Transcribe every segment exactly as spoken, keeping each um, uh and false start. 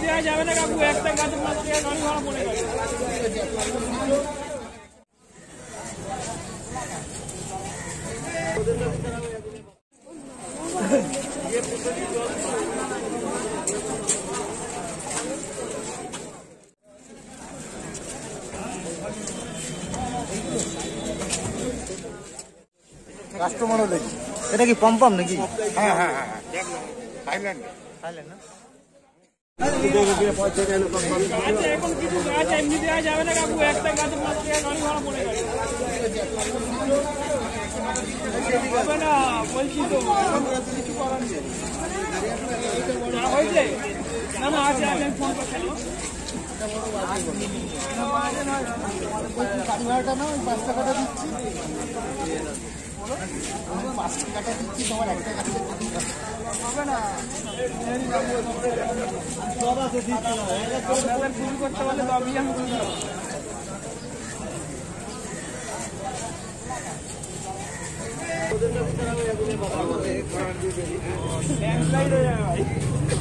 দেওয়া যাবে না কাকু, একটা গাছে পাঁচ টাকা গাড়ি ভাড়া পড়ে গেছে। কাস্টমারও দেখি। এটা কি পম্পম নাকি? হ্যাঁ হ্যাঁ হ্যাঁ থাইল্যান্ড থাইল্যান্ড না? আচ্ছা এখন কিছু গাছ এমনি দেওয়া যাবে না কাকু, একটা গাছে পাঁচ টাকা গাড়ি ভাড়া পড়ে গেছে। হবে না বলছি তো, কিছু করার নেই। হয়েছে না না আছে, আমি ফোন করছিলাম। গাড়ি ভাড়াটা না ওই পাঁচ টাকাটা দিচ্ছি, পাঁচ টাকাটা দিচ্ছি, তোমার এক টাকা হবে না সব আছে, শুরু করতে পারলে তবেই আমি বুঝতে পারবো। ল্যান্ডস্লাইড হয়ে যাবে ভাই।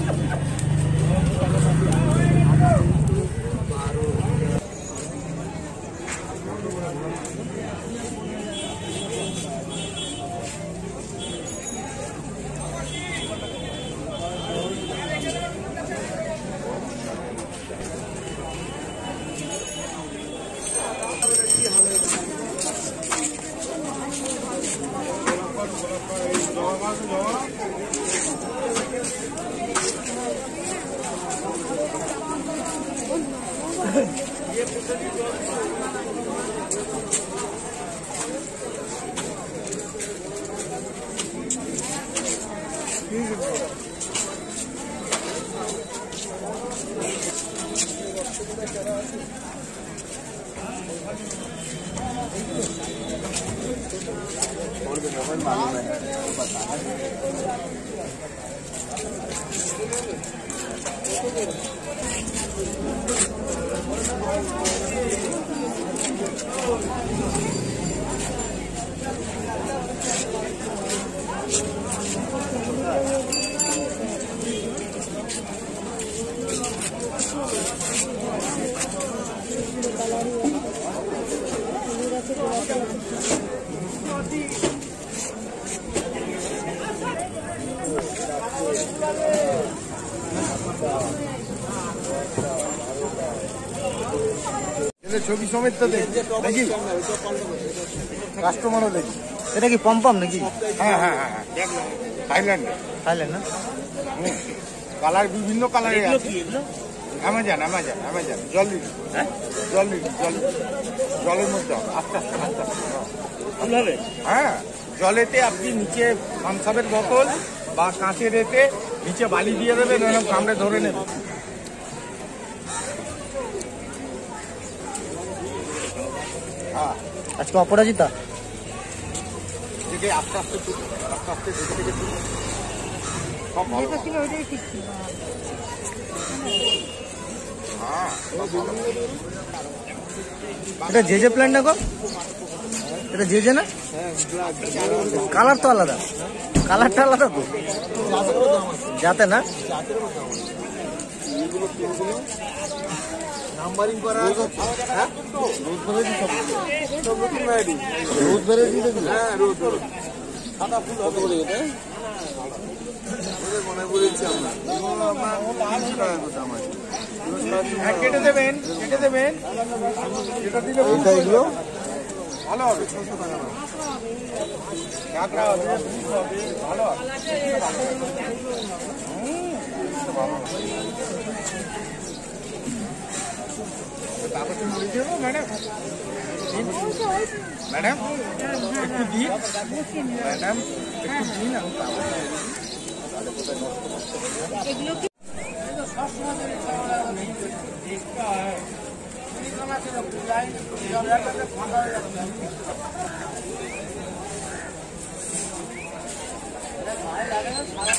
ছবি সমেত তো দেখি নাকি? কাস্টমারও দেখি। এটা কি পম্পম নাকি? হ্যাঁ হ্যাঁ হ্যাঁ থাইল্যান্ড থাইল্যান্ড না? কালার বিভিন্ন কালারের আছে। অ্যামাজন অ্যামাজন অ্যামাজন জল দিবি, জল দিবি, জল জলের মধ্যে আস্তে আস্তে আস্তে আস্তে হ্যাঁ জলেতে আপনি নিচে থামসাপের বোতল বা কাঁচের এতে নিচে বালি দিয়ে দেবেন, এরকম কামড়ে ধরে নেবে। হ্যাঁ আজকে অপরাজিতা থেকে আস্তে আস্তে আস্তে আস্তে দেখে দেখে সব ভালো। হ্যাঁ এটা যে যে প্ল্যান্ট না গো? এটা যে যে না? কালার তো আলাদা, কালারটা আলাদা তো যাতে না নাম্বারিং করা আছে। হ্যাঁ রোজ ভ্যারাইটি সব সব নতুন ভ্যারাইটি, রোজ ভ্যারাইটি দেখুন। হ্যাঁ রোজ রোজ সাদা ফুল কত করে এটা? ওদের মনে বলেছি আমরা তিনশো টাকা করে দাম আছে। হ্যাঁ কেটে দেবেন, কেটে দেবেন, কেটে দিলে এটা এগুলো ভালো হবে। ছশো টাকা দাম কাঁকড়া হবে, পিস হবে, ভালো হবে। কাগজে মুড়ি দেবো ম্যাডাম? ম্যাডাম একটু দিন, ম্যাডাম একটু দিন। আমি কাগজ